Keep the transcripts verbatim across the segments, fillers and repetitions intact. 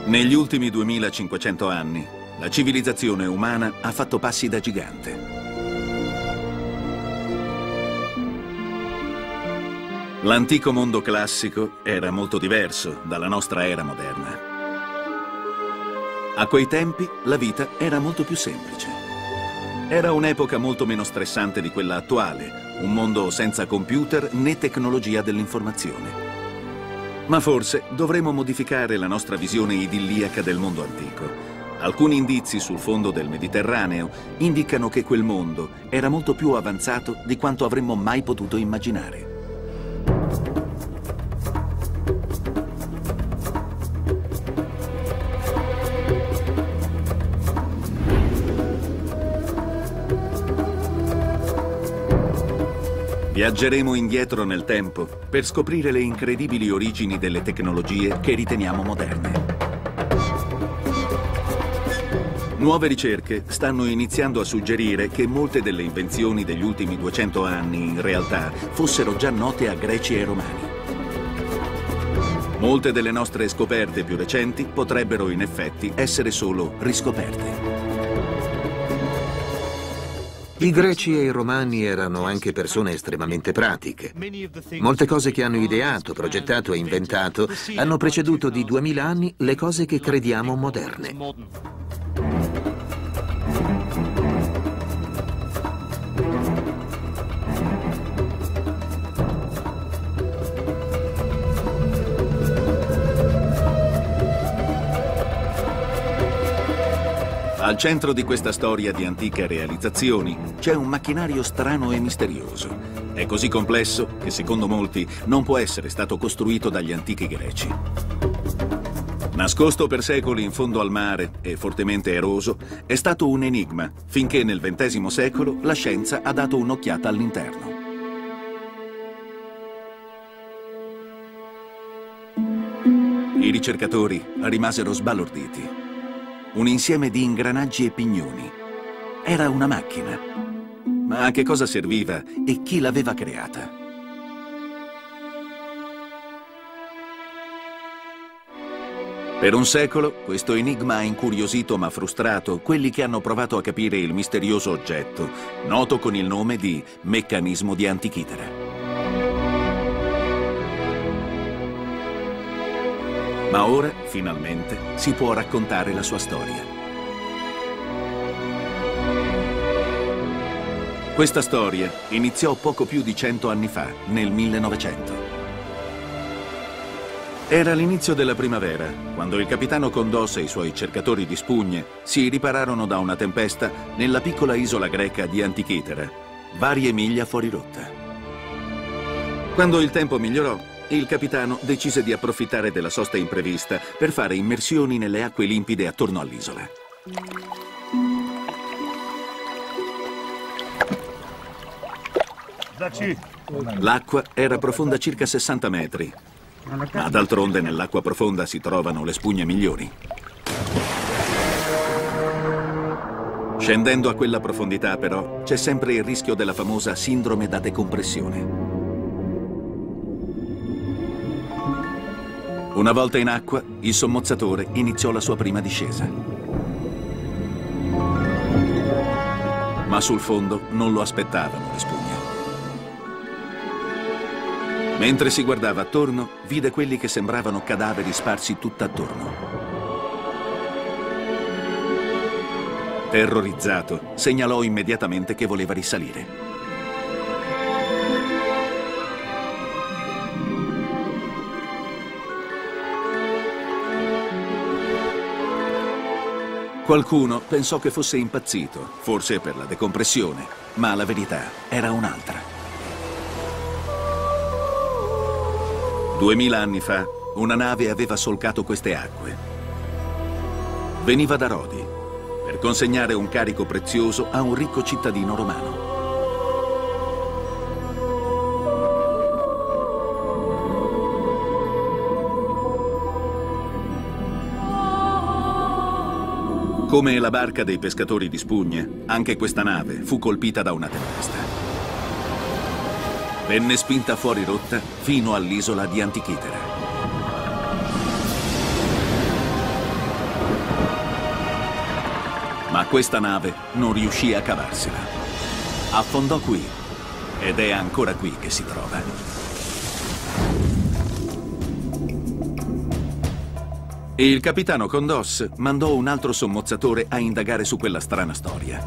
Negli ultimi duemilacinquecento anni, la civilizzazione umana ha fatto passi da gigante. L'antico mondo classico era molto diverso dalla nostra era moderna. A quei tempi la vita era molto più semplice. Era un'epoca molto meno stressante di quella attuale, un mondo senza computer né tecnologia dell'informazione. Ma forse dovremmo modificare la nostra visione idilliaca del mondo antico. Alcuni indizi sul fondo del Mediterraneo indicano che quel mondo era molto più avanzato di quanto avremmo mai potuto immaginare. Viaggeremo indietro nel tempo per scoprire le incredibili origini delle tecnologie che riteniamo moderne. Nuove ricerche stanno iniziando a suggerire che molte delle invenzioni degli ultimi duecento anni in realtà fossero già note a Greci e Romani. Molte delle nostre scoperte più recenti potrebbero in effetti essere solo riscoperte. I Greci e i Romani erano anche persone estremamente pratiche. Molte cose che hanno ideato, progettato e inventato hanno preceduto di duemila anni le cose che crediamo moderne. Al centro di questa storia di antiche realizzazioni c'è un macchinario strano e misterioso. È così complesso che, secondo molti, non può essere stato costruito dagli antichi greci. Nascosto per secoli in fondo al mare e fortemente eroso, è stato un enigma, finché nel ventesimo secolo la scienza ha dato un'occhiata all'interno. I ricercatori rimasero sbalorditi. Un insieme di ingranaggi e pignoni. Era una macchina. Ma a che cosa serviva e chi l'aveva creata? Per un secolo questo enigma ha incuriosito ma frustrato quelli che hanno provato a capire il misterioso oggetto, noto con il nome di meccanismo di Antichitera. Ma ora, finalmente, si può raccontare la sua storia. Questa storia iniziò poco più di cento anni fa, nel millenovecento. Era l'inizio della primavera, quando il capitano Condos e i suoi cercatori di spugne si ripararono da una tempesta nella piccola isola greca di Antichitera, varie miglia fuori rotta. Quando il tempo migliorò, il capitano decise di approfittare della sosta imprevista per fare immersioni nelle acque limpide attorno all'isola. L'acqua era profonda circa sessanta metri, ma d'altronde nell'acqua profonda si trovano le spugne migliori. Scendendo a quella profondità, però, c'è sempre il rischio della famosa sindrome da decompressione. Una volta in acqua, il sommozzatore iniziò la sua prima discesa. Ma sul fondo non lo aspettavano le spugne. Mentre si guardava attorno, vide quelli che sembravano cadaveri sparsi tutt'attorno. Terrorizzato, segnalò immediatamente che voleva risalire. Qualcuno pensò che fosse impazzito, forse per la decompressione, ma la verità era un'altra. Duemila anni fa, una nave aveva solcato queste acque. Veniva da Rodi, per consegnare un carico prezioso a un ricco cittadino romano. Come la barca dei pescatori di spugne, anche questa nave fu colpita da una tempesta. Venne spinta fuori rotta fino all'isola di Antichitera. questa nave non riuscì a cavarsela. Affondò qui ed è ancora qui che si trova. E il capitano Condos mandò un altro sommozzatore a indagare su quella strana storia.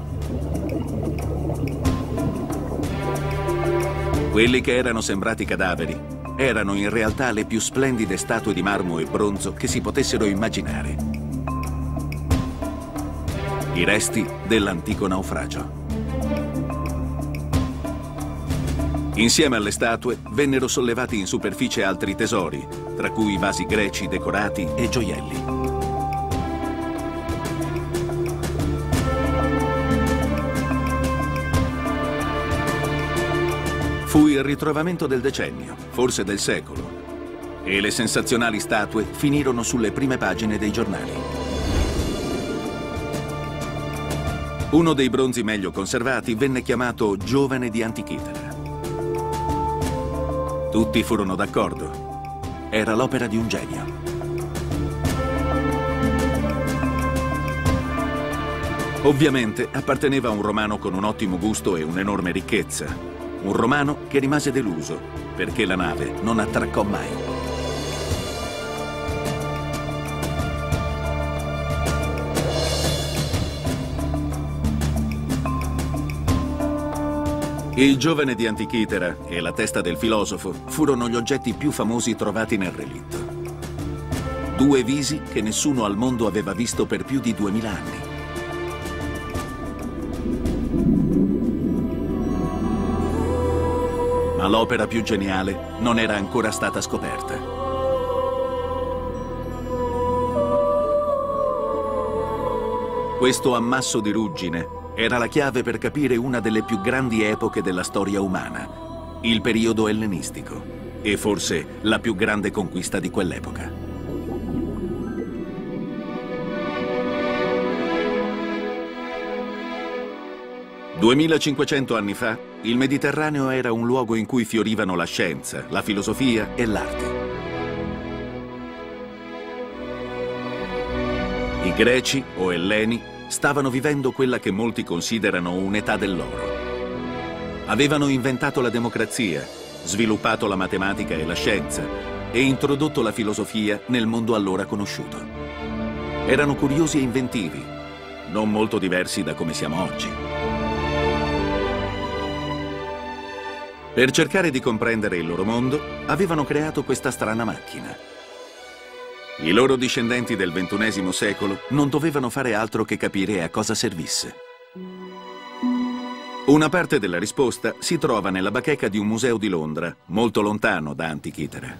Quelli che erano sembrati cadaveri erano in realtà le più splendide statue di marmo e bronzo che si potessero immaginare. I resti dell'antico naufragio. Insieme alle statue vennero sollevati in superficie altri tesori, tra cui vasi greci decorati e gioielli. Fu il ritrovamento del decennio, forse del secolo, e le sensazionali statue finirono sulle prime pagine dei giornali. Uno dei bronzi meglio conservati venne chiamato Giovane di Antichitera. Tutti furono d'accordo. Era l'opera di un genio. Ovviamente apparteneva a un romano con un ottimo gusto e un'enorme ricchezza. Un romano che rimase deluso perché la nave non attraccò mai. Il Giovane di Antichitera e la testa del filosofo furono gli oggetti più famosi trovati nel relitto. Due visi che nessuno al mondo aveva visto per più di duemila anni. Ma l'opera più geniale non era ancora stata scoperta. Questo ammasso di ruggine era la chiave per capire una delle più grandi epoche della storia umana, il periodo ellenistico, e forse la più grande conquista di quell'epoca. duemilacinquecento anni fa, il Mediterraneo era un luogo in cui fiorivano la scienza, la filosofia e l'arte. I greci o elleni stavano vivendo quella che molti considerano un'età dell'oro. Avevano inventato la democrazia, sviluppato la matematica e la scienza e introdotto la filosofia nel mondo allora conosciuto. Erano curiosi e inventivi, non molto diversi da come siamo oggi. Per cercare di comprendere il loro mondo, avevano creato questa strana macchina. I loro discendenti del ventunesimo secolo non dovevano fare altro che capire a cosa servisse. Una parte della risposta si trova nella bacheca di un museo di Londra, molto lontano da Antichitera.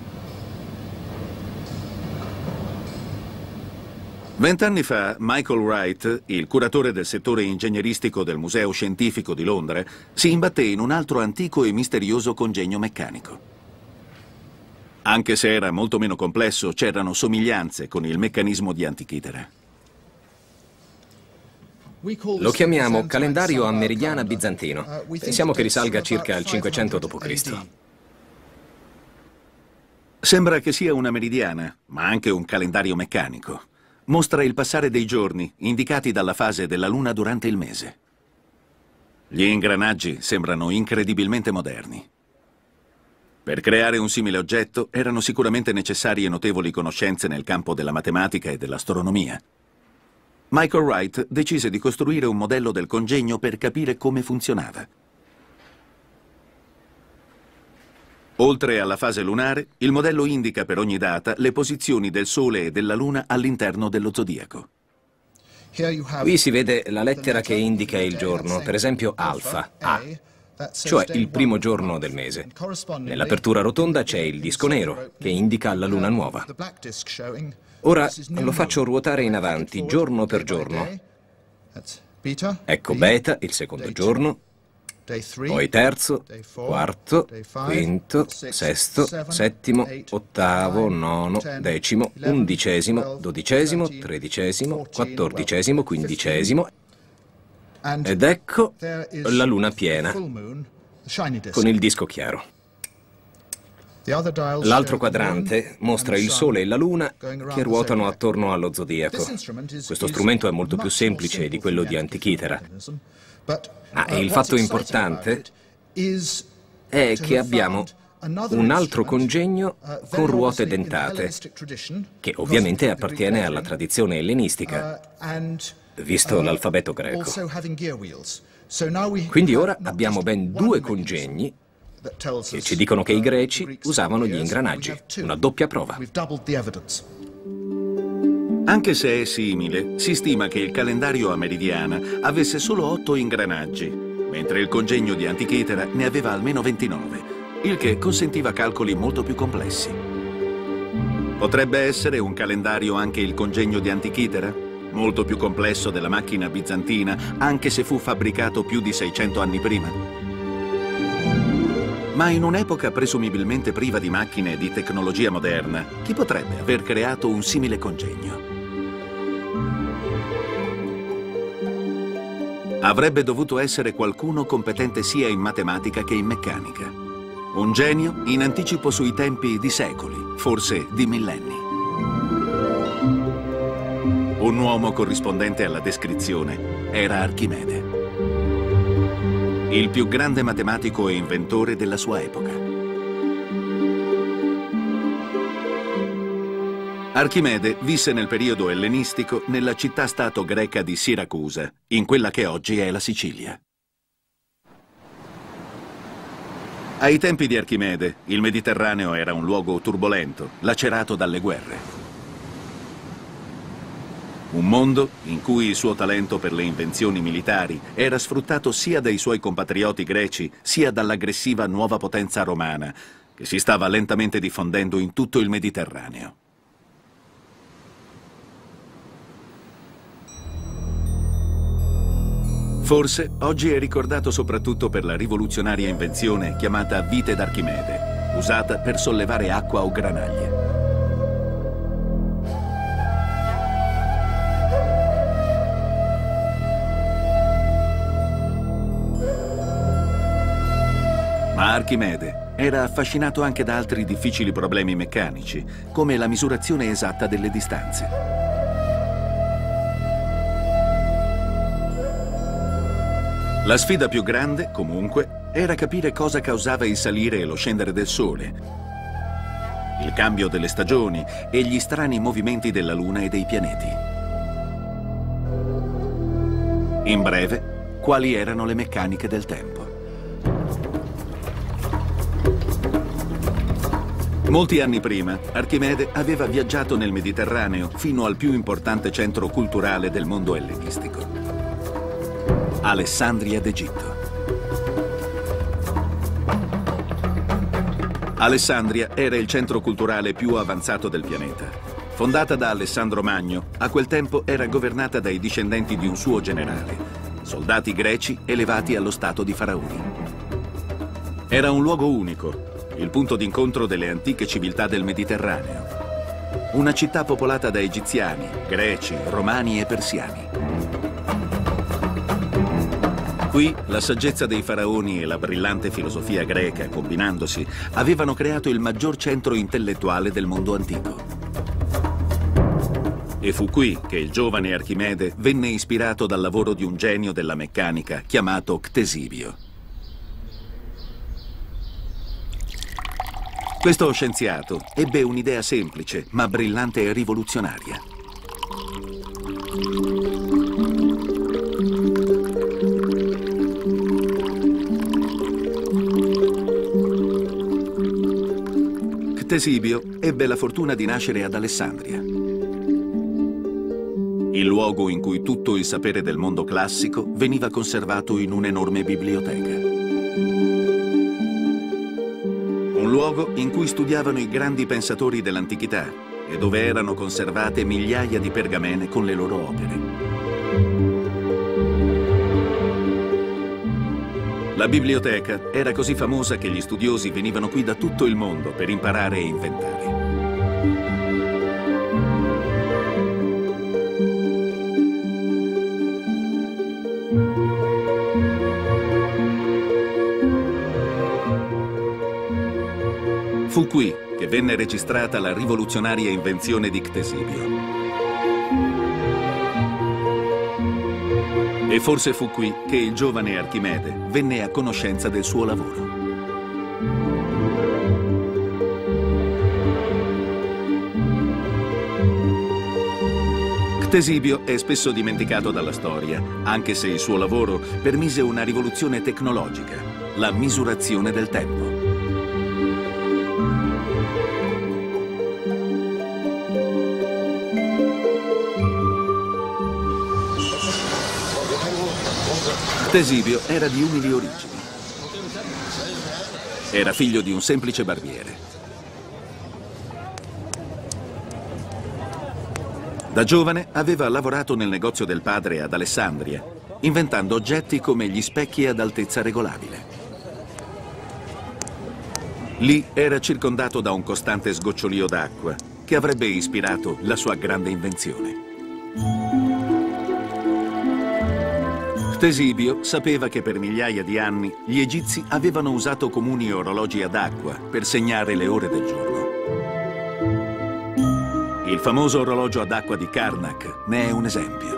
Vent'anni fa, Michael Wright, il curatore del settore ingegneristico del Museo Scientifico di Londra, si imbatté in un altro antico e misterioso congegno meccanico. Anche se era molto meno complesso, c'erano somiglianze con il meccanismo di Antichitera. Lo chiamiamo calendario a meridiana bizantino. Pensiamo che risalga circa al cinquecento dopo Cristo Sembra che sia una meridiana, ma anche un calendario meccanico. Mostra il passare dei giorni, indicati dalla fase della Luna durante il mese. Gli ingranaggi sembrano incredibilmente moderni. Per creare un simile oggetto erano sicuramente necessarie notevoli conoscenze nel campo della matematica e dell'astronomia. Michael Wright decise di costruire un modello del congegno per capire come funzionava. Oltre alla fase lunare, il modello indica per ogni data le posizioni del Sole e della Luna all'interno dello zodiaco. Qui si vede la lettera che indica il giorno, per esempio alfa, A, cioè il primo giorno del mese. Nell'apertura rotonda c'è il disco nero, che indica la luna nuova. Ora lo faccio ruotare in avanti, giorno per giorno. Ecco beta, il secondo giorno, poi terzo, quarto, quinto, sesto, settimo, ottavo, nono, decimo, undicesimo, dodicesimo, tredicesimo, quattordicesimo, quindicesimo. Ed ecco la luna piena, con il disco chiaro. L'altro quadrante mostra il Sole e la Luna che ruotano attorno allo zodiaco. Questo strumento è molto più semplice di quello di Antikythera. Ma il fatto importante è che abbiamo un altro congegno con ruote dentate, che ovviamente appartiene alla tradizione ellenistica, visto l'alfabeto greco. Quindi ora abbiamo ben due congegni che ci dicono che i greci usavano gli ingranaggi, una doppia prova. Anche se è simile, si stima che il calendario a meridiana avesse solo otto ingranaggi, mentre il congegno di Antikythera ne aveva almeno ventinove, il che consentiva calcoli molto più complessi. Potrebbe essere un calendario anche il congegno di Antikythera? Molto più complesso della macchina bizantina, anche se fu fabbricato più di seicento anni prima? Ma in un'epoca presumibilmente priva di macchine e di tecnologia moderna, chi potrebbe aver creato un simile congegno? Avrebbe dovuto essere qualcuno competente sia in matematica che in meccanica. Un genio in anticipo sui tempi di secoli, forse di millenni. Un uomo corrispondente alla descrizione era Archimede, il più grande matematico e inventore della sua epoca. Archimede visse nel periodo ellenistico nella città-stato greca di Siracusa, in quella che oggi è la Sicilia. Ai tempi di Archimede, il Mediterraneo era un luogo turbolento, lacerato dalle guerre. Un mondo in cui il suo talento per le invenzioni militari era sfruttato sia dai suoi compatrioti greci, sia dall'aggressiva nuova potenza romana, che si stava lentamente diffondendo in tutto il Mediterraneo. Forse oggi è ricordato soprattutto per la rivoluzionaria invenzione chiamata vite d'Archimede, usata per sollevare acqua o granaglie. Ma Archimede era affascinato anche da altri difficili problemi meccanici, come la misurazione esatta delle distanze. La sfida più grande, comunque, era capire cosa causava il salire e lo scendere del Sole, il cambio delle stagioni e gli strani movimenti della Luna e dei pianeti. In breve, quali erano le meccaniche del tempo. Molti anni prima, Archimede aveva viaggiato nel Mediterraneo fino al più importante centro culturale del mondo ellenistico, Alessandria d'Egitto. Alessandria era il centro culturale più avanzato del pianeta. Fondata da Alessandro Magno, a quel tempo era governata dai discendenti di un suo generale, soldati greci elevati allo stato di faraoni. Era un luogo unico, il punto d'incontro delle antiche civiltà del Mediterraneo. Una città popolata da egiziani, greci, romani e persiani. Qui la saggezza dei faraoni e la brillante filosofia greca, combinandosi, avevano creato il maggior centro intellettuale del mondo antico. E fu qui che il giovane Archimede venne ispirato dal lavoro di un genio della meccanica chiamato Ctesibio. Questo scienziato ebbe un'idea semplice, ma brillante e rivoluzionaria. Ctesibio ebbe la fortuna di nascere ad Alessandria, il luogo in cui tutto il sapere del mondo classico veniva conservato in un'enorme biblioteca. Un luogo in cui studiavano i grandi pensatori dell'antichità e dove erano conservate migliaia di pergamene con le loro opere. La biblioteca era così famosa che gli studiosi venivano qui da tutto il mondo per imparare e inventare. Fu qui che venne registrata la rivoluzionaria invenzione di Ctesibio. E forse fu qui che il giovane Archimede venne a conoscenza del suo lavoro. Ctesibio è spesso dimenticato dalla storia, anche se il suo lavoro permise una rivoluzione tecnologica, la misurazione del tempo. Ctesibio era di umili origini. Era figlio di un semplice barbiere. Da giovane aveva lavorato nel negozio del padre ad Alessandria, inventando oggetti come gli specchi ad altezza regolabile. Lì era circondato da un costante sgocciolio d'acqua che avrebbe ispirato la sua grande invenzione. Ctesibio sapeva che per migliaia di anni gli egizi avevano usato comuni orologi ad acqua per segnare le ore del giorno. Il famoso orologio ad acqua di Karnak ne è un esempio.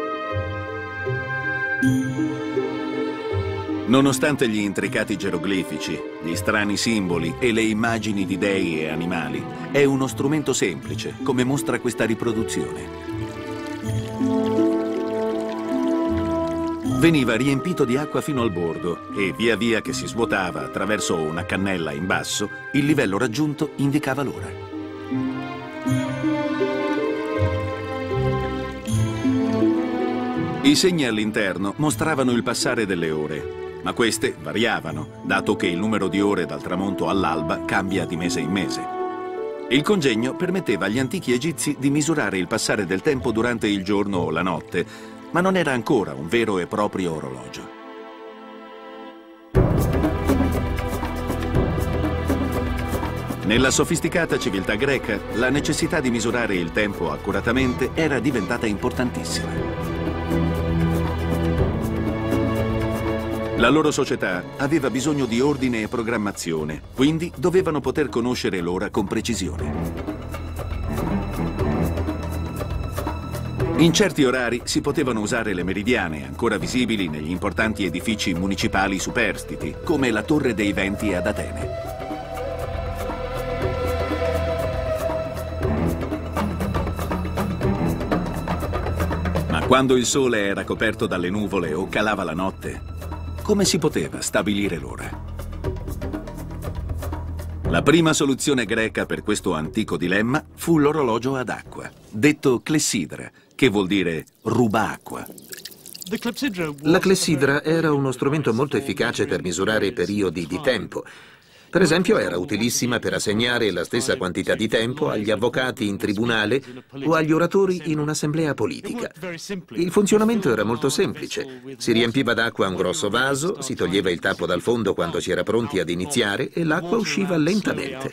Nonostante gli intricati geroglifici, gli strani simboli e le immagini di dei e animali, è uno strumento semplice, come mostra questa riproduzione. Veniva riempito di acqua fino al bordo e via via che si svuotava attraverso una cannella in basso, il livello raggiunto indicava l'ora. I segni all'interno mostravano il passare delle ore, ma queste variavano, dato che il numero di ore dal tramonto all'alba cambia di mese in mese. Il congegno permetteva agli antichi egizi di misurare il passare del tempo durante il giorno o la notte, ma non era ancora un vero e proprio orologio. Nella sofisticata civiltà greca, la necessità di misurare il tempo accuratamente era diventata importantissima. La loro società aveva bisogno di ordine e programmazione, quindi dovevano poter conoscere l'ora con precisione. In certi orari si potevano usare le meridiane, ancora visibili negli importanti edifici municipali superstiti, come la Torre dei Venti ad Atene. Ma quando il sole era coperto dalle nuvole o calava la notte, come si poteva stabilire l'ora? La prima soluzione greca per questo antico dilemma fu l'orologio ad acqua, detto clessidra, che vuol dire rubacqua. La clessidra era uno strumento molto efficace per misurare periodi di tempo. Per esempio, era utilissima per assegnare la stessa quantità di tempo agli avvocati in tribunale o agli oratori in un'assemblea politica. Il funzionamento era molto semplice. Si riempiva d'acqua un grosso vaso, si toglieva il tappo dal fondo quando si era pronti ad iniziare e l'acqua usciva lentamente.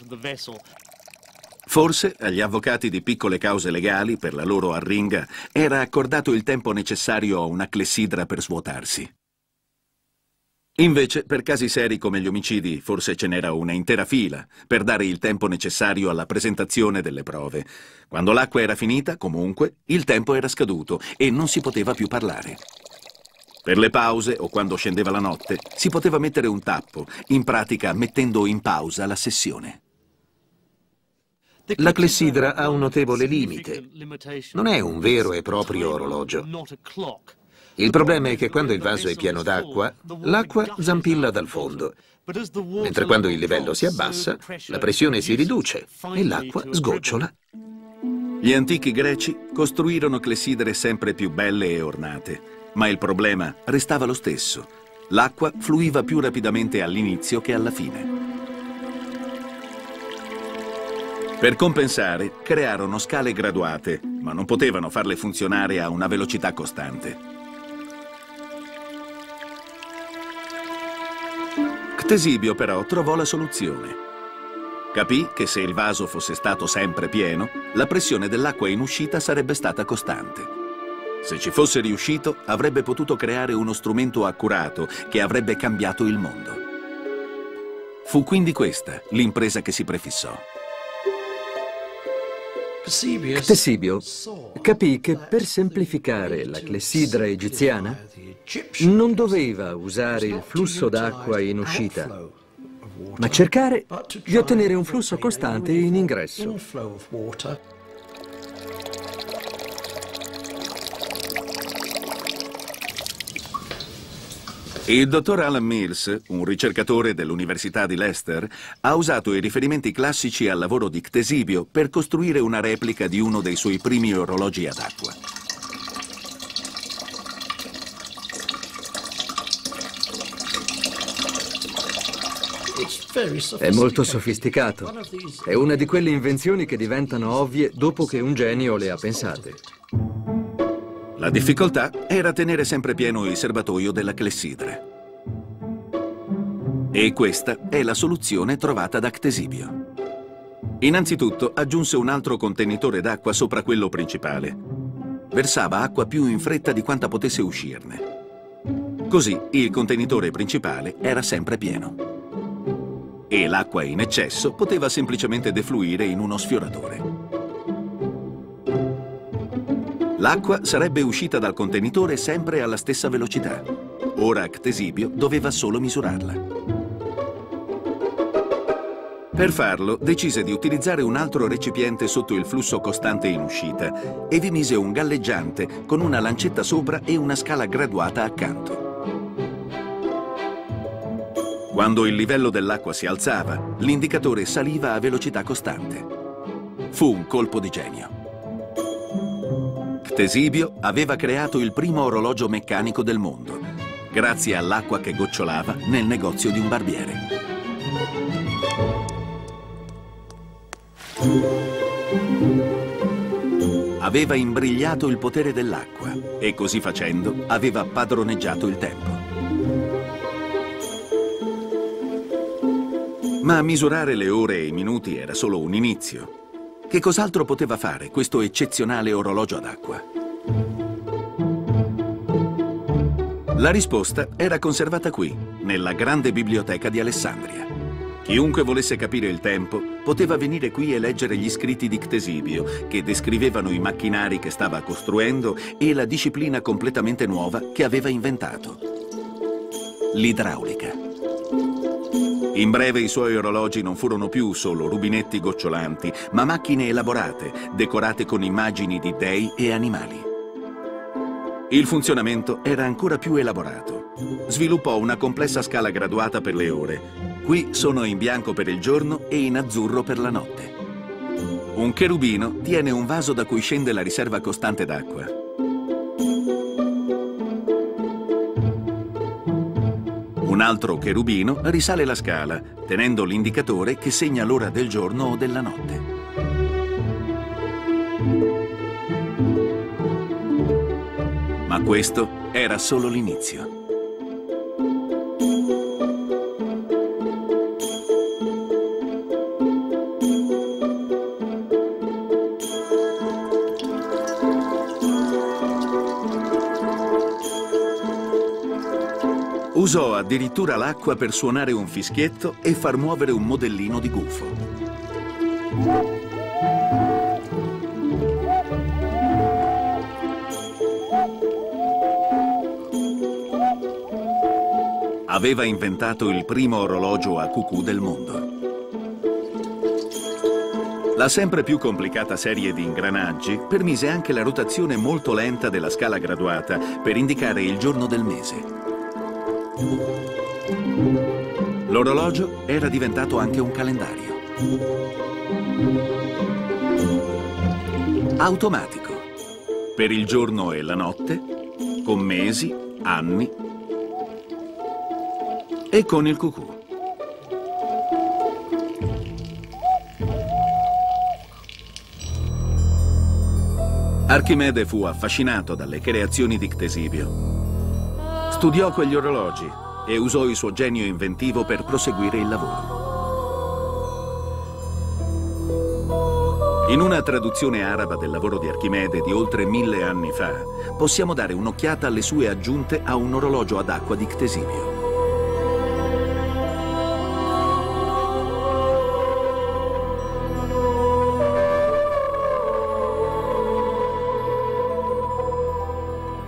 Forse agli avvocati di piccole cause legali, per la loro arringa, era accordato il tempo necessario a una clessidra per svuotarsi. Invece, per casi seri come gli omicidi, forse ce n'era una intera fila per dare il tempo necessario alla presentazione delle prove. Quando l'acqua era finita, comunque, il tempo era scaduto e non si poteva più parlare. Per le pause o quando scendeva la notte, si poteva mettere un tappo, in pratica mettendo in pausa la sessione. La clessidra ha un notevole limite. Non è un vero e proprio orologio. Il problema è che quando il vaso è pieno d'acqua, l'acqua zampilla dal fondo, mentre quando il livello si abbassa, la pressione si riduce e l'acqua sgocciola. Gli antichi greci costruirono clessidre sempre più belle e ornate, ma il problema restava lo stesso. L'acqua fluiva più rapidamente all'inizio che alla fine. Per compensare, crearono scale graduate, ma non potevano farle funzionare a una velocità costante. Ctesibio però trovò la soluzione. Capì che se il vaso fosse stato sempre pieno, la pressione dell'acqua in uscita sarebbe stata costante. Se ci fosse riuscito, avrebbe potuto creare uno strumento accurato che avrebbe cambiato il mondo. Fu quindi questa l'impresa che si prefissò. Ctesibio capì che per semplificare la clessidra egiziana non doveva usare il flusso d'acqua in uscita, ma cercare di ottenere un flusso costante in ingresso. Il dottor Alan Mills, un ricercatore dell'Università di Leicester, ha usato i riferimenti classici al lavoro di Ctesibio per costruire una replica di uno dei suoi primi orologi ad acqua. È molto sofisticato. È una di quelle invenzioni che diventano ovvie dopo che un genio le ha pensate. La difficoltà era tenere sempre pieno il serbatoio della clessidra. E questa è la soluzione trovata da Ctesibio. Innanzitutto aggiunse un altro contenitore d'acqua sopra quello principale. Versava acqua più in fretta di quanta potesse uscirne. Così il contenitore principale era sempre pieno. E l'acqua in eccesso poteva semplicemente defluire in uno sfioratore. L'acqua sarebbe uscita dal contenitore sempre alla stessa velocità. Ora Ctesibio doveva solo misurarla. Per farlo, decise di utilizzare un altro recipiente sotto il flusso costante in uscita e vi mise un galleggiante con una lancetta sopra e una scala graduata accanto. Quando il livello dell'acqua si alzava, l'indicatore saliva a velocità costante. Fu un colpo di genio. Ctesibio aveva creato il primo orologio meccanico del mondo, grazie all'acqua che gocciolava nel negozio di un barbiere. Aveva imbrigliato il potere dell'acqua e così facendo aveva padroneggiato il tempo. Ma misurare le ore e i minuti era solo un inizio. Che cos'altro poteva fare questo eccezionale orologio ad acqua? La risposta era conservata qui, nella grande biblioteca di Alessandria. Chiunque volesse capire il tempo poteva venire qui e leggere gli scritti di Ctesibio, che descrivevano i macchinari che stava costruendo e la disciplina completamente nuova che aveva inventato: l'idraulica. In breve i suoi orologi non furono più solo rubinetti gocciolanti, ma macchine elaborate, decorate con immagini di dei e animali. Il funzionamento era ancora più elaborato. Sviluppò una complessa scala graduata per le ore. Qui sono in bianco per il giorno e in azzurro per la notte. Un cherubino tiene un vaso da cui scende la riserva costante d'acqua. Un altro cherubino risale la scala, tenendo l'indicatore che segna l'ora del giorno o della notte. Ma questo era solo l'inizio. Usò addirittura l'acqua per suonare un fischietto e far muovere un modellino di gufo. Aveva inventato il primo orologio a cucù del mondo. La sempre più complicata serie di ingranaggi permise anche la rotazione molto lenta della scala graduata per indicare il giorno del mese. L'orologio era diventato anche un calendario. Automatico, per il giorno e la notte, con mesi, anni e con il cucù. Archimede fu affascinato dalle creazioni di Ctesibio. Studiò quegli orologi e usò il suo genio inventivo per proseguire il lavoro. In una traduzione araba del lavoro di Archimede di oltre mille anni fa, possiamo dare un'occhiata alle sue aggiunte a un orologio ad acqua di Ctesibio.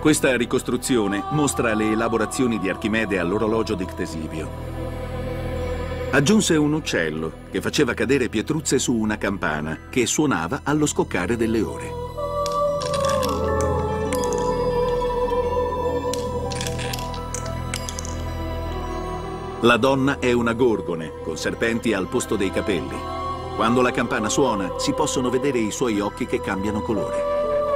Questa ricostruzione mostra le elaborazioni di Archimede all'orologio di Ctesibio. Aggiunse un uccello che faceva cadere pietruzze su una campana che suonava allo scoccare delle ore. La donna è una gorgone con serpenti al posto dei capelli. Quando la campana suona si possono vedere i suoi occhi che cambiano colore.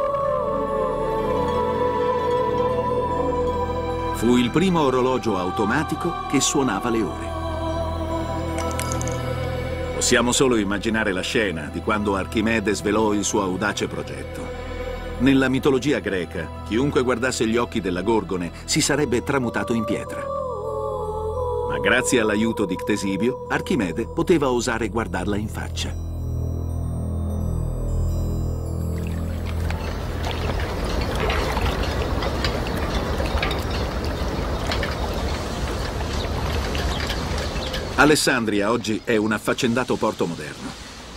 Fu il primo orologio automatico che suonava le ore. Possiamo solo immaginare la scena di quando Archimede svelò il suo audace progetto. Nella mitologia greca, chiunque guardasse gli occhi della Gorgone si sarebbe tramutato in pietra. Ma grazie all'aiuto di Ctesibio, Archimede poteva osare guardarla in faccia. Alessandria oggi è un affaccendato porto moderno.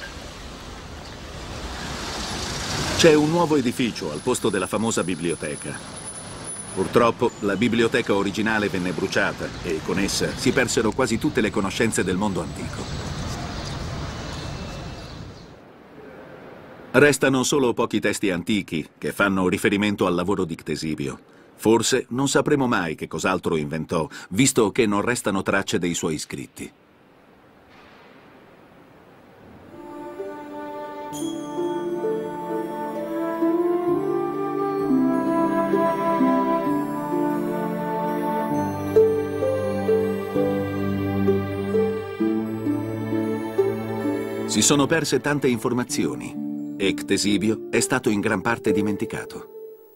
C'è un nuovo edificio al posto della famosa biblioteca. Purtroppo la biblioteca originale venne bruciata e con essa si persero quasi tutte le conoscenze del mondo antico. Restano solo pochi testi antichi che fanno riferimento al lavoro di Ctesibio. Forse non sapremo mai che cos'altro inventò, visto che non restano tracce dei suoi scritti. Si sono perse tante informazioni e Ctesibio è stato in gran parte dimenticato.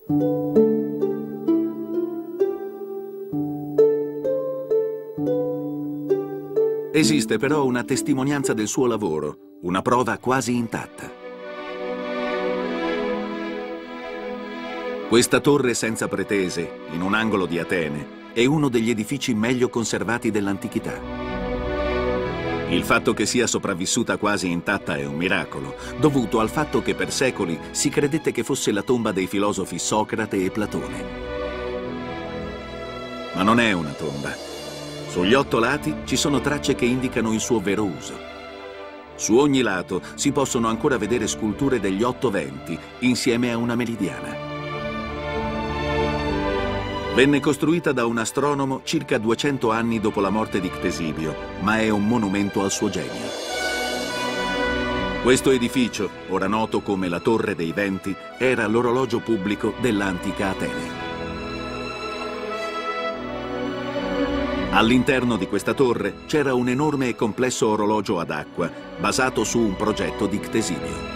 Esiste però una testimonianza del suo lavoro, una prova quasi intatta. Questa torre senza pretese, in un angolo di Atene, è uno degli edifici meglio conservati dell'antichità. Il fatto che sia sopravvissuta quasi intatta è un miracolo, dovuto al fatto che per secoli si credette che fosse la tomba dei filosofi Socrate e Platone. Ma non è una tomba. Sugli otto lati ci sono tracce che indicano il suo vero uso. Su ogni lato si possono ancora vedere sculture degli otto venti insieme a una meridiana. Venne costruita da un astronomo circa duecento anni dopo la morte di Ctesibio, ma è un monumento al suo genio. Questo edificio, ora noto come la Torre dei Venti, era l'orologio pubblico dell'antica Atene. All'interno di questa torre c'era un enorme e complesso orologio ad acqua, basato su un progetto di Ctesibio.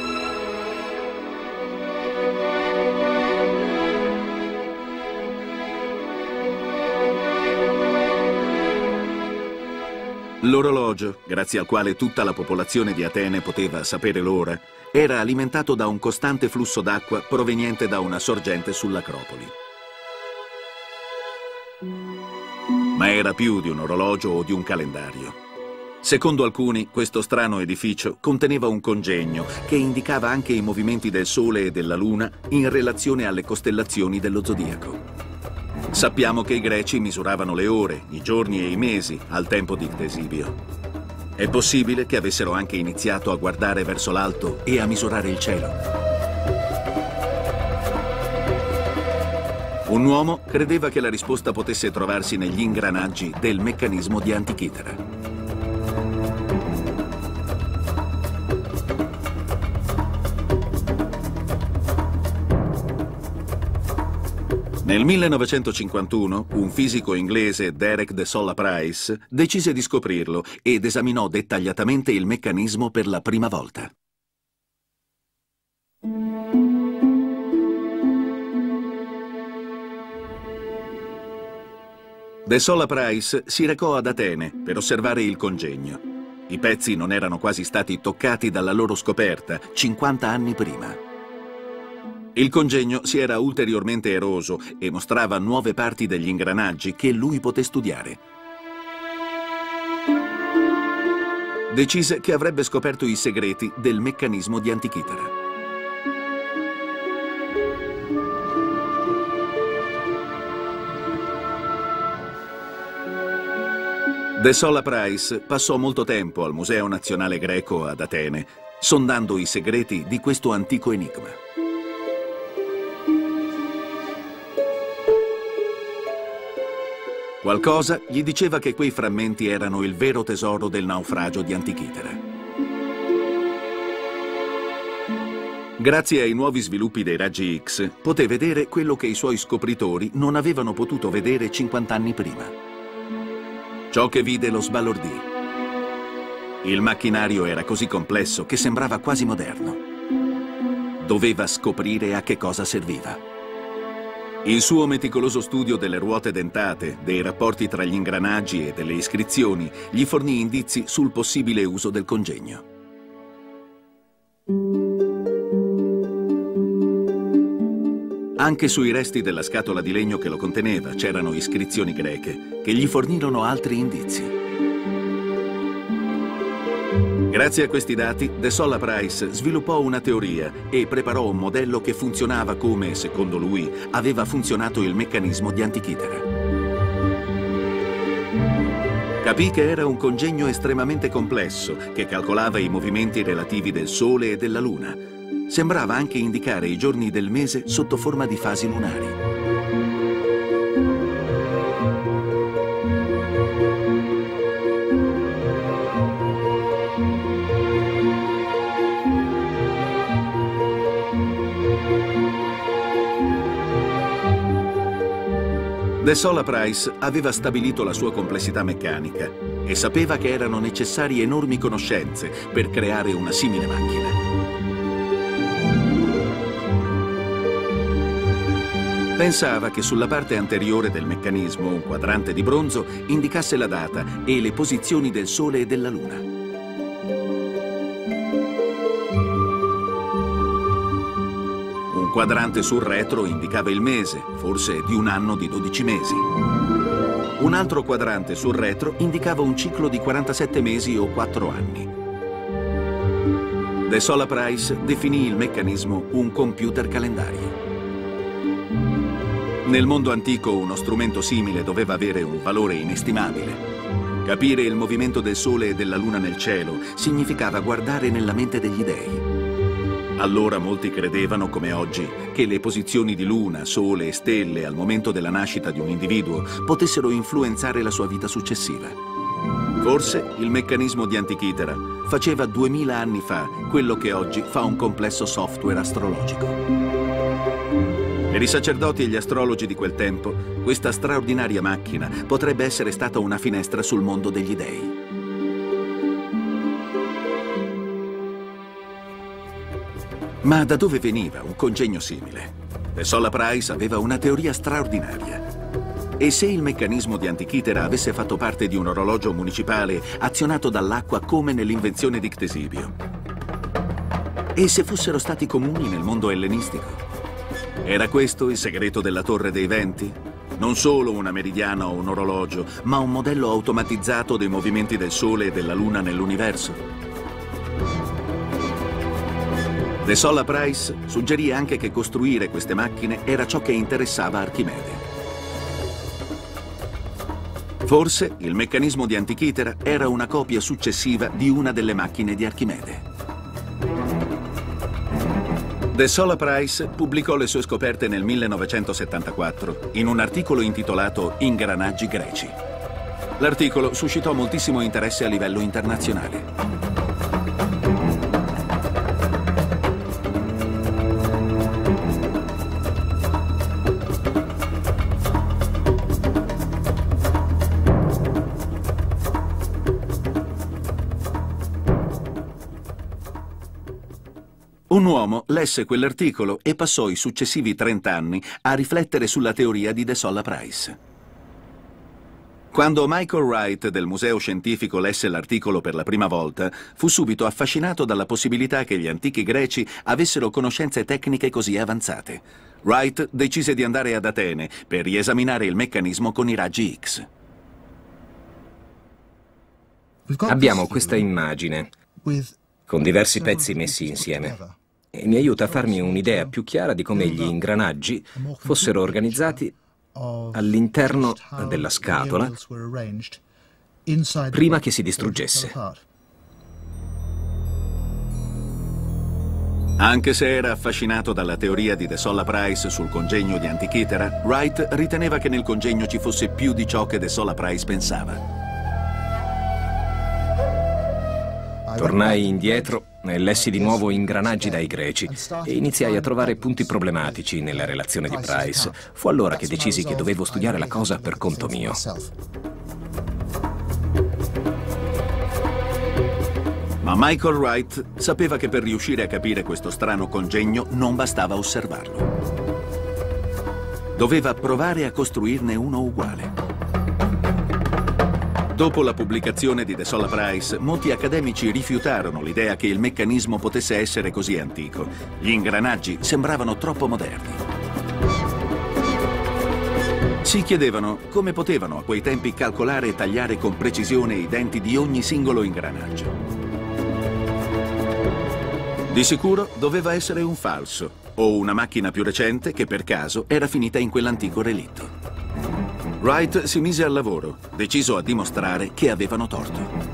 L'orologio, grazie al quale tutta la popolazione di Atene poteva sapere l'ora, era alimentato da un costante flusso d'acqua proveniente da una sorgente sull'Acropoli. Ma era più di un orologio o di un calendario. Secondo alcuni, questo strano edificio conteneva un congegno che indicava anche i movimenti del Sole e della Luna in relazione alle costellazioni dello zodiaco. Sappiamo che i greci misuravano le ore, i giorni e i mesi al tempo di Ctesibio. È possibile che avessero anche iniziato a guardare verso l'alto e a misurare il cielo. Un uomo credeva che la risposta potesse trovarsi negli ingranaggi del meccanismo di Antichitera. Nel millenovecentocinquantuno, un fisico inglese, Derek de Solla Price, decise di scoprirlo ed esaminò dettagliatamente il meccanismo per la prima volta. De Solla Price si recò ad Atene per osservare il congegno. I pezzi non erano quasi stati toccati dalla loro scoperta cinquanta anni prima. Il congegno si era ulteriormente eroso e mostrava nuove parti degli ingranaggi che lui poté studiare. Decise che avrebbe scoperto i segreti del meccanismo di Antichitera. De Sola Price passò molto tempo al Museo Nazionale Greco ad Atene, sondando i segreti di questo antico enigma. Qualcosa gli diceva che quei frammenti erano il vero tesoro del naufragio di Antichitera. Grazie ai nuovi sviluppi dei raggi X, poté vedere quello che i suoi scopritori non avevano potuto vedere cinquanta anni prima. Ciò che vide lo sbalordì. Il macchinario era così complesso che sembrava quasi moderno. Doveva scoprire a che cosa serviva. Il suo meticoloso studio delle ruote dentate, dei rapporti tra gli ingranaggi e delle iscrizioni gli fornì indizi sul possibile uso del congegno. Anche sui resti della scatola di legno che lo conteneva c'erano iscrizioni greche che gli fornirono altri indizi. Grazie a questi dati, De Sola Price sviluppò una teoria e preparò un modello che funzionava come, secondo lui, aveva funzionato il meccanismo di Antichitera. Capì che era un congegno estremamente complesso che calcolava i movimenti relativi del Sole e della Luna. Sembrava anche indicare i giorni del mese sotto forma di fasi lunari. De Sola Price aveva stabilito la sua complessità meccanica e sapeva che erano necessarie enormi conoscenze per creare una simile macchina. Pensava che sulla parte anteriore del meccanismo un quadrante di bronzo indicasse la data e le posizioni del Sole e della Luna. Un quadrante sul retro indicava il mese, forse di un anno di dodici mesi. Un altro quadrante sul retro indicava un ciclo di quarantasette mesi o quattro anni. De Sola Price definì il meccanismo un computer calendario. Nel mondo antico uno strumento simile doveva avere un valore inestimabile. Capire il movimento del Sole e della Luna nel cielo significava guardare nella mente degli dei. Allora molti credevano, come oggi, che le posizioni di Luna, Sole e stelle al momento della nascita di un individuo potessero influenzare la sua vita successiva. Forse il meccanismo di Antichitera faceva duemila anni fa quello che oggi fa un complesso software astrologico. Per i sacerdoti e gli astrologi di quel tempo, questa straordinaria macchina potrebbe essere stata una finestra sul mondo degli dei. Ma da dove veniva un congegno simile? De Sola Price aveva una teoria straordinaria. E se il meccanismo di Antichitera avesse fatto parte di un orologio municipale azionato dall'acqua come nell'invenzione di Ctesibio? E se fossero stati comuni nel mondo ellenistico? Era questo il segreto della Torre dei Venti? Non solo una meridiana o un orologio, ma un modello automatizzato dei movimenti del Sole e della Luna nell'universo? De Sola Price suggerì anche che costruire queste macchine era ciò che interessava Archimede. Forse il meccanismo di Antichitera era una copia successiva di una delle macchine di Archimede. De Sola Price pubblicò le sue scoperte nel millenovecentosettantaquattro in un articolo intitolato Ingranaggi greci. L'articolo suscitò moltissimo interesse a livello internazionale. Un uomo lesse quell'articolo e passò i successivi trent'anni a riflettere sulla teoria di De Sola Price. Quando Michael Wright del Museo Scientifico lesse l'articolo per la prima volta, fu subito affascinato dalla possibilità che gli antichi greci avessero conoscenze tecniche così avanzate. Wright decise di andare ad Atene per riesaminare il meccanismo con i raggi X. Abbiamo questa immagine con diversi pezzi messi insieme e mi aiuta a farmi un'idea più chiara di come gli ingranaggi fossero organizzati all'interno della scatola prima che si distruggesse. Anche se era affascinato dalla teoria di De Solla Price sul congegno di Antikythera, Wright riteneva che nel congegno ci fosse più di ciò che De Solla Price pensava. Tornai indietro e lessi di nuovo Ingranaggi dai Greci e iniziai a trovare punti problematici nella relazione di Price. Fu allora che decisi che dovevo studiare la cosa per conto mio. Ma Michael Wright sapeva che per riuscire a capire questo strano congegno non bastava osservarlo. Doveva provare a costruirne uno uguale. Dopo la pubblicazione di De Solla Price, molti accademici rifiutarono l'idea che il meccanismo potesse essere così antico. Gli ingranaggi sembravano troppo moderni. Si chiedevano come potevano a quei tempi calcolare e tagliare con precisione i denti di ogni singolo ingranaggio. Di sicuro doveva essere un falso o una macchina più recente che per caso era finita in quell'antico relitto. Wright si mise al lavoro, deciso a dimostrare che avevano torto.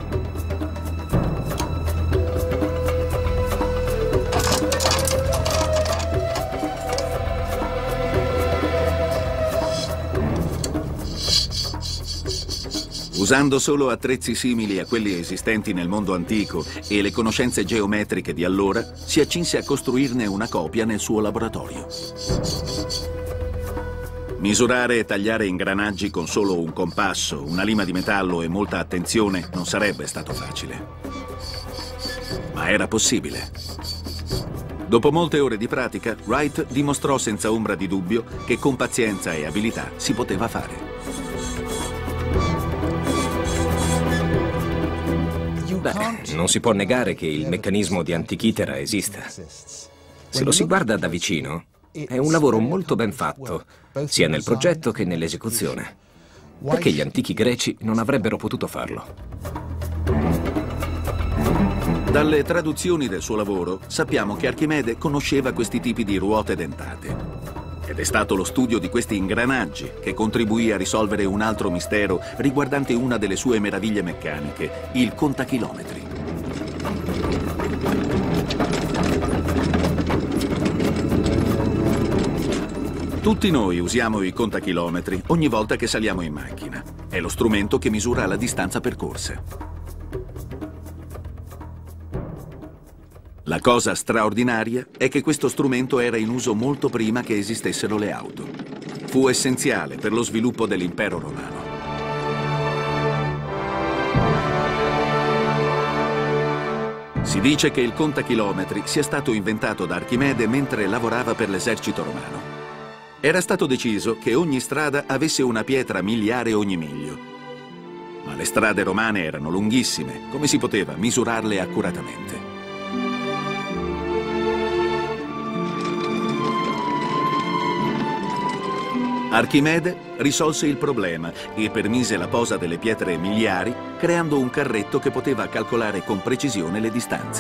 Usando solo attrezzi simili a quelli esistenti nel mondo antico e le conoscenze geometriche di allora, si accinse a costruirne una copia nel suo laboratorio. Misurare e tagliare ingranaggi con solo un compasso, una lima di metallo e molta attenzione non sarebbe stato facile. Ma era possibile. Dopo molte ore di pratica, Wright dimostrò senza ombra di dubbio che con pazienza e abilità si poteva fare. Beh, non si può negare che il meccanismo di Antikythera esista. Se lo si guarda da vicino, è un lavoro molto ben fatto, sia nel progetto che nell'esecuzione. Perché gli antichi greci non avrebbero potuto farlo? Dalle traduzioni del suo lavoro sappiamo che Archimede conosceva questi tipi di ruote dentate. Ed è stato lo studio di questi ingranaggi che contribuì a risolvere un altro mistero riguardante una delle sue meraviglie meccaniche, il contachilometri. Tutti noi usiamo i contachilometri ogni volta che saliamo in macchina. È lo strumento che misura la distanza percorsa. La cosa straordinaria è che questo strumento era in uso molto prima che esistessero le auto. Fu essenziale per lo sviluppo dell'impero romano. Si dice che il contachilometri sia stato inventato da Archimede mentre lavorava per l'esercito romano. Era stato deciso che ogni strada avesse una pietra miliare ogni miglio. Ma le strade romane erano lunghissime, come si poteva misurarle accuratamente? Archimede risolse il problema e permise la posa delle pietre miliari creando un carretto che poteva calcolare con precisione le distanze.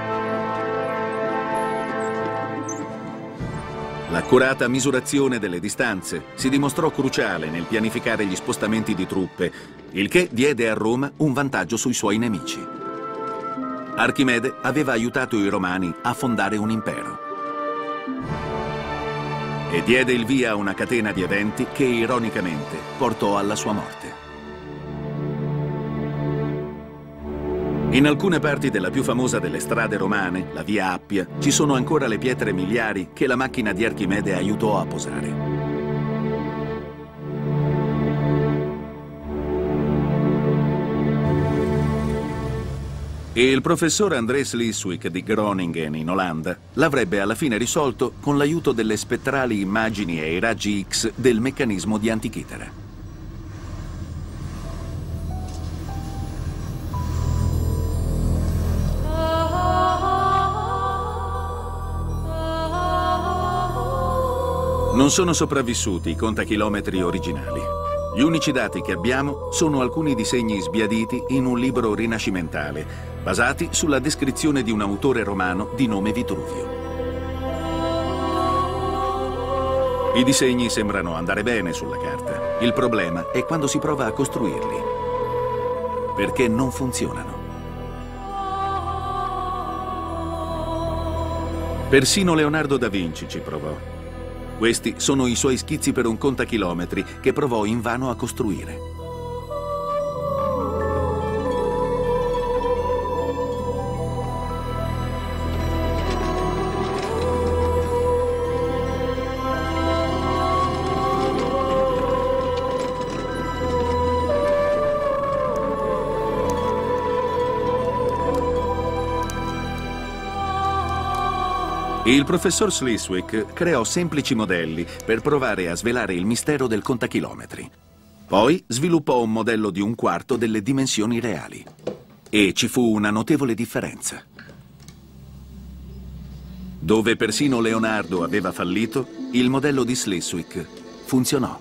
L'accurata misurazione delle distanze si dimostrò cruciale nel pianificare gli spostamenti di truppe, il che diede a Roma un vantaggio sui suoi nemici. Archimede aveva aiutato i Romani a fondare un impero. E diede il via a una catena di eventi che, ironicamente, portò alla sua morte. In alcune parti della più famosa delle strade romane, la via Appia, ci sono ancora le pietre miliari che la macchina di Archimede aiutò a posare. E il professor Andres Lyswijk di Groningen in Olanda l'avrebbe alla fine risolto con l'aiuto delle spettrali immagini ai raggi X del meccanismo di Antikythera. Non sono sopravvissuti i contachilometri originali. Gli unici dati che abbiamo sono alcuni disegni sbiaditi in un libro rinascimentale, basati sulla descrizione di un autore romano di nome Vitruvio. I disegni sembrano andare bene sulla carta. Il problema è quando si prova a costruirli. perché non funzionano. Persino Leonardo da Vinci ci provò. Questi sono i suoi schizzi per un contachilometri che provò invano a costruire. Il professor Sleeswick creò semplici modelli per provare a svelare il mistero del contachilometri. Poi sviluppò un modello di un quarto delle dimensioni reali. E ci fu una notevole differenza. Dove persino Leonardo aveva fallito, il modello di Sleeswick funzionò.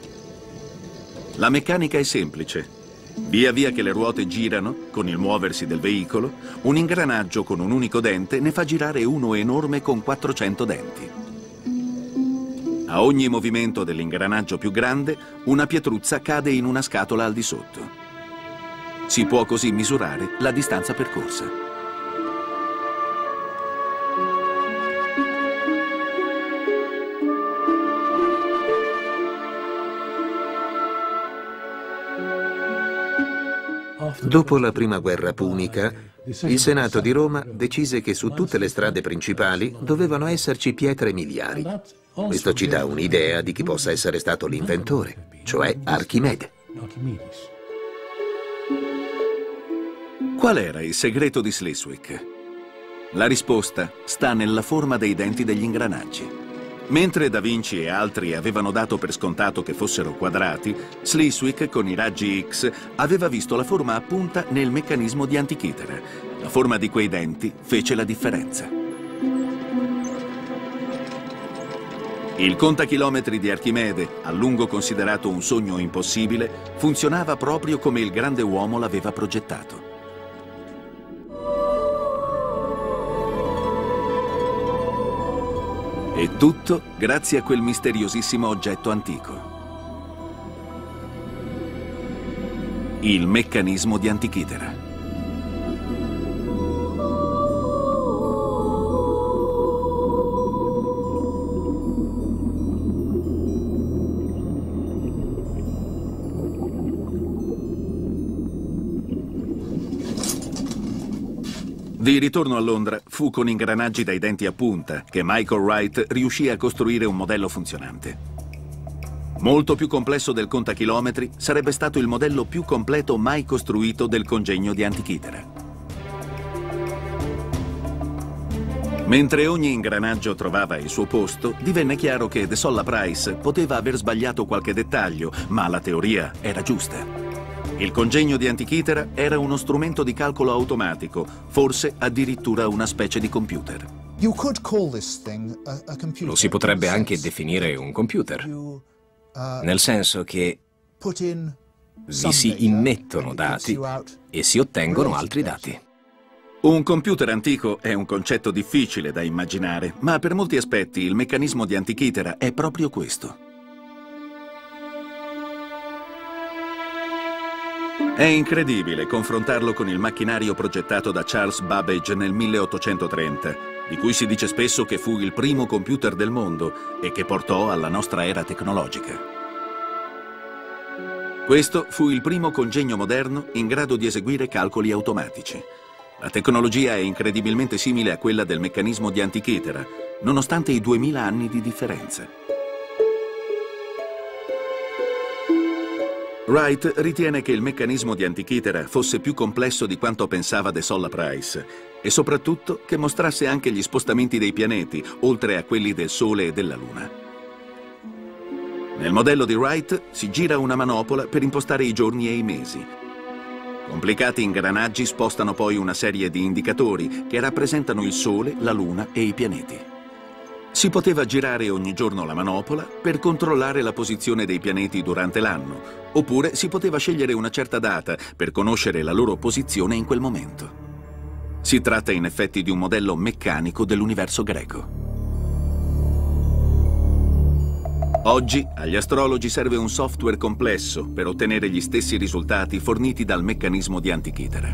La meccanica è semplice. Via via che le ruote girano, con il muoversi del veicolo, un ingranaggio con un unico dente ne fa girare uno enorme con quattrocento denti. A ogni movimento dell'ingranaggio più grande, una pietruzza cade in una scatola al di sotto. Si può così misurare la distanza percorsa. Dopo la prima guerra punica, il Senato di Roma decise che su tutte le strade principali dovevano esserci pietre miliari. Questo ci dà un'idea di chi possa essere stato l'inventore, cioè Archimede. Qual era il segreto di Sleeswick? La risposta sta nella forma dei denti degli ingranaggi. Mentre Da Vinci e altri avevano dato per scontato che fossero quadrati, Sleeswick con i raggi X aveva visto la forma a punta nel meccanismo di Antichitera. La forma di quei denti fece la differenza. Il contachilometri di Archimede, a lungo considerato un sogno impossibile, funzionava proprio come il grande uomo l'aveva progettato. E tutto grazie a quel misteriosissimo oggetto antico. Il meccanismo di Antichitera. Di ritorno a Londra, fu con ingranaggi dai denti a punta che Michael Wright riuscì a costruire un modello funzionante. Molto più complesso del contachilometri, sarebbe stato il modello più completo mai costruito del congegno di Antichitera. Mentre ogni ingranaggio trovava il suo posto, divenne chiaro che De Solla Price poteva aver sbagliato qualche dettaglio, ma la teoria era giusta. Il congegno di Antichitera era uno strumento di calcolo automatico, forse addirittura una specie di computer. Lo si potrebbe anche definire un computer, nel senso che vi si immettono dati e si ottengono altri dati. Un computer antico è un concetto difficile da immaginare, ma per molti aspetti il meccanismo di Antichitera è proprio questo. È incredibile confrontarlo con il macchinario progettato da Charles Babbage nel milleottocentotrenta, di cui si dice spesso che fu il primo computer del mondo e che portò alla nostra era tecnologica. Questo fu il primo congegno moderno in grado di eseguire calcoli automatici. La tecnologia è incredibilmente simile a quella del meccanismo di Antichitera, nonostante i duemila anni di differenza. Wright ritiene che il meccanismo di Antichitera fosse più complesso di quanto pensava De Solla Price e soprattutto che mostrasse anche gli spostamenti dei pianeti, oltre a quelli del Sole e della Luna. Nel modello di Wright si gira una manopola per impostare i giorni e i mesi. Complicati ingranaggi spostano poi una serie di indicatori che rappresentano il Sole, la Luna e i pianeti. Si poteva girare ogni giorno la manopola per controllare la posizione dei pianeti durante l'anno, oppure si poteva scegliere una certa data per conoscere la loro posizione in quel momento. Si tratta in effetti di un modello meccanico dell'universo greco. Oggi agli astrologi serve un software complesso per ottenere gli stessi risultati forniti dal meccanismo di Antichitera.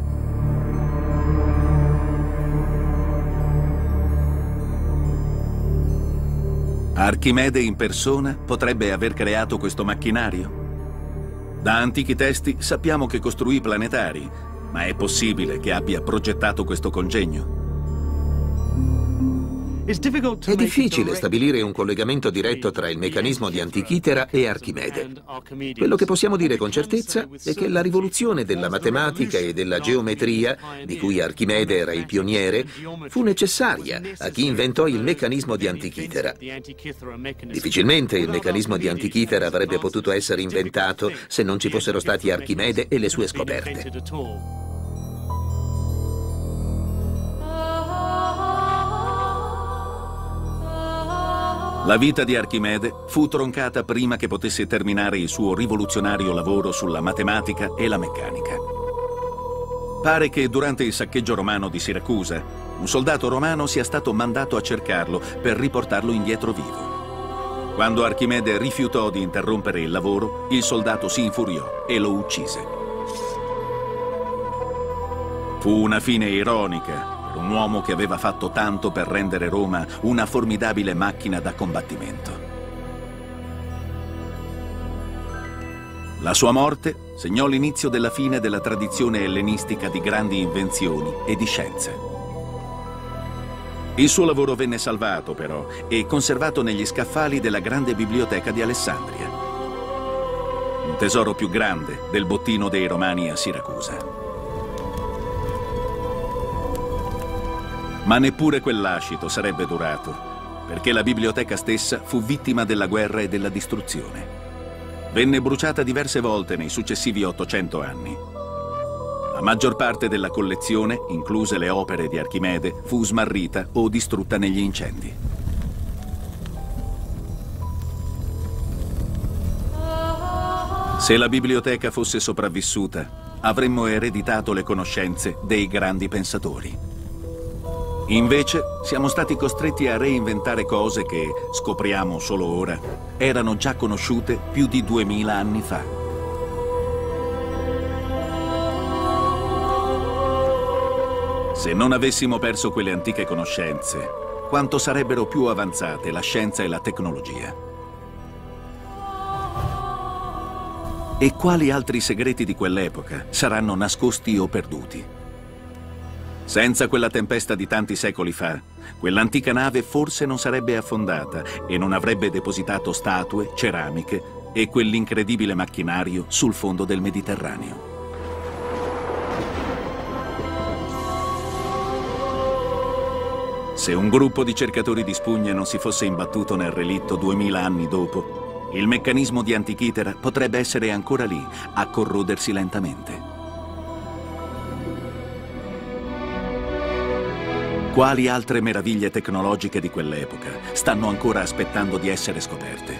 Archimede in persona potrebbe aver creato questo macchinario? Da antichi testi sappiamo che costruì planetari, ma è possibile che abbia progettato questo congegno? È difficile stabilire un collegamento diretto tra il meccanismo di Antichitera e Archimede. Quello che possiamo dire con certezza è che la rivoluzione della matematica e della geometria, di cui Archimede era il pioniere, fu necessaria a chi inventò il meccanismo di Antichitera. Difficilmente il meccanismo di Antichitera avrebbe potuto essere inventato se non ci fossero stati Archimede e le sue scoperte. La vita di Archimede fu troncata prima che potesse terminare il suo rivoluzionario lavoro sulla matematica e la meccanica. Pare che durante il saccheggio romano di Siracusa, un soldato romano sia stato mandato a cercarlo per riportarlo indietro vivo. Quando Archimede rifiutò di interrompere il lavoro, il soldato si infuriò e lo uccise. Fu una fine ironica un uomo che aveva fatto tanto per rendere Roma una formidabile macchina da combattimento. La sua morte segnò l'inizio della fine della tradizione ellenistica di grandi invenzioni e di scienze. Il suo lavoro venne salvato, però, e conservato negli scaffali della grande biblioteca di Alessandria. Un tesoro più grande del bottino dei Romani a Siracusa. Ma neppure quell'ascito sarebbe durato, perché la biblioteca stessa fu vittima della guerra e della distruzione. Venne bruciata diverse volte nei successivi ottocento anni. La maggior parte della collezione, incluse le opere di Archimede, fu smarrita o distrutta negli incendi. Se la biblioteca fosse sopravvissuta, avremmo ereditato le conoscenze dei grandi pensatori. Invece siamo stati costretti a reinventare cose che, scopriamo solo ora, erano già conosciute più di duemila anni fa. Se non avessimo perso quelle antiche conoscenze, quanto sarebbero più avanzate la scienza e la tecnologia? E quali altri segreti di quell'epoca saranno nascosti o perduti? Senza quella tempesta di tanti secoli fa, quell'antica nave forse non sarebbe affondata e non avrebbe depositato statue, ceramiche e quell'incredibile macchinario sul fondo del Mediterraneo. Se un gruppo di cercatori di spugne non si fosse imbattuto nel relitto duemila anni dopo, il meccanismo di Antichitera potrebbe essere ancora lì, a corrodersi lentamente. Quali altre meraviglie tecnologiche di quell'epoca stanno ancora aspettando di essere scoperte?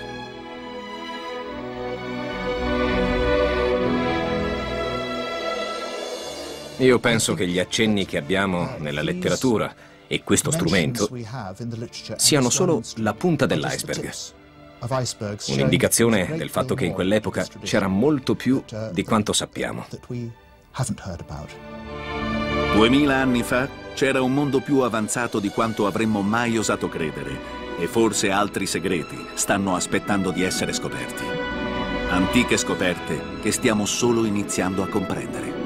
Io penso che gli accenni che abbiamo nella letteratura e questo strumento siano solo la punta dell'iceberg. Un'indicazione del fatto che in quell'epoca c'era molto più di quanto sappiamo. Duemila anni fa c'era un mondo più avanzato di quanto avremmo mai osato credere e forse altri segreti stanno aspettando di essere scoperti. Antiche scoperte che stiamo solo iniziando a comprendere.